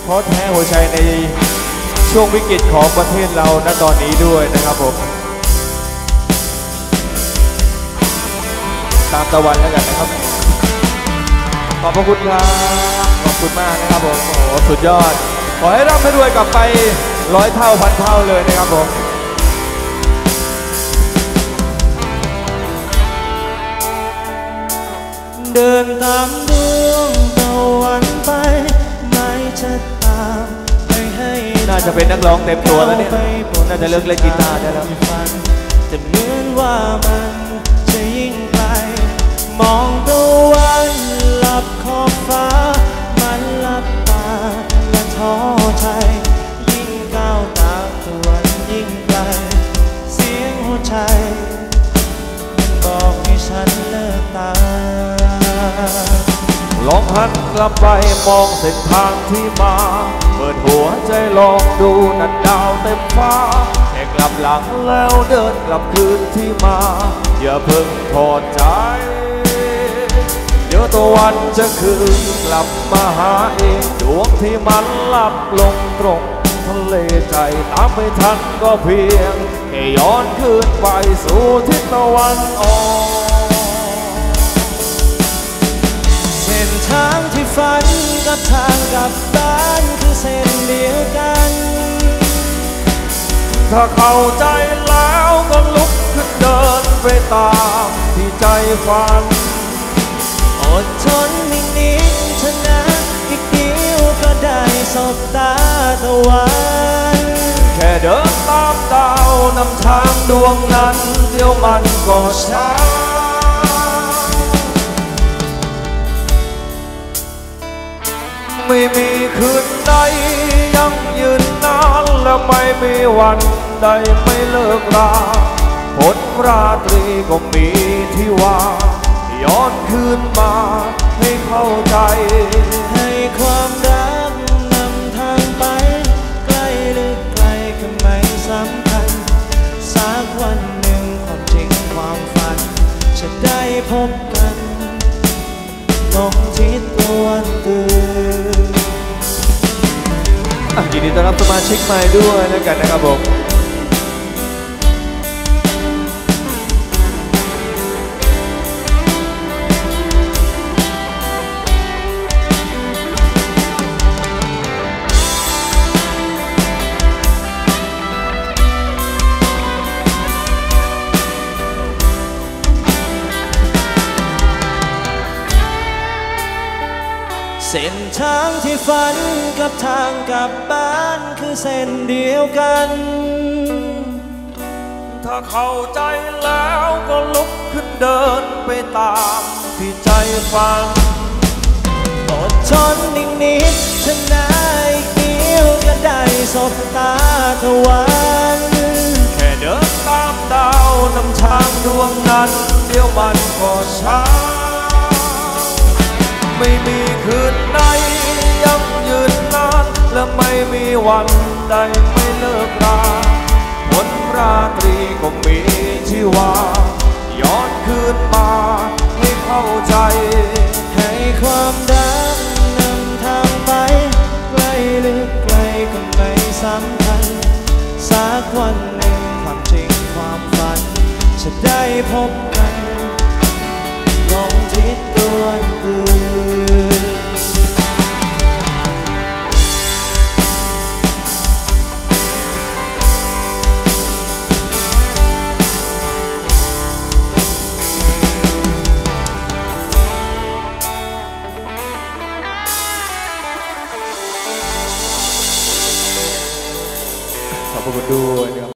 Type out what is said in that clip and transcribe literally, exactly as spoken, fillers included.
ท้อแท้หัวใจในช่วงวิกฤตของประเทศเราณตอนนี้ด้วยนะครับผมตามตะวันแล้วกันนะครับขอบพระคุณครับขอบคุณมากนะครับผมโอ้โหสุดยอดขอให้ร่ำให้รวยกลับไปร้อยเท่าพันเท่าเลยนะครับผมเดินตามดวงตะวันไปไม่จะตามไปให้น่าจะเป็นนักร้องเต็มตัวแล้วเนี่ยน่าจะเลิกเล่นกีตาร์ได้แล้วแต่เหมือนว่ามันจะยิ่งไกลมองตะวันหลับขอบฟ้ามันหลับตาและท้อใจยิ่งก้าวตามตะวันยิ่งไกลเสียงหัวใจบอกให้ฉันเลิกตาลองหันกลับไปมองเส้นทางที่มาเปิดหัวใจลองดูนัดดาวเต็มฟ้าแค่กลับหลังแล้วเดินกลับคืนที่มาอย่าเพิ่งถอดใจเดี๋ยวตะวันจะคืนกลับมาหาเองดวงที่มันหลับลงตรงทะเลใจตามไม่ทันก็เพียงแค่ย้อนคืนไปสู่ทิศตะวันออกเส้นทางที่ฝันกับทางกลับบ้านคือเส้นเดียวกันถ้าเข้าใจแล้วก็ลุกขึ้นเดินไปตามที่ใจฝันอดทนอีกนิดเท่านั้นอีกเดียวก็ได้สบตาตะวันแค่เดินตามดาวนำทางดวงนั้นเดี๋ยวมันก็ช้าไม่มีคืนใดยังยืนนานและไม่มีวันใดไม่เลิกลาฝนราตรีก็มีที่ว่าย้อนคืนมาให้เข้าใจให้ความรักนำทางไปใกล้หรือไกลก็ไม่สำคัญสักวันหนึ่งความจริงความฝันจะได้พบกันตรงทิศตะวันตกยินดีต้อนรับสมาชิกใหม่ด้วยแล้วกันนะครับผมเส้นทางที่ฝันกับทางกลับบ้านคือเส้นเดียวกันถ้าเข้าใจแล้วก็ลุกขึ้นเดินไปตามที่ใจฝันอดทนอีกนิดชนะอีกเดียวก็ได้สบตาตะวันแค่เดินตามดาวนำทางดวงนั้นเดี๋ยวมันก็ช้าไม่มีคืนไหนยังยืนนานและไม่มีวันใดไม่เลิกราฝนราตรีก็มีที่ว่าย้อนคืนมาให้เข้าใจให้ความรักนำทางไปไกลหรือไกลก็ไม่สำคัญสักวันหนึ่งความจริงความฝันจะได้พบกันลงทิศตะวันตกขอบคุณด้วย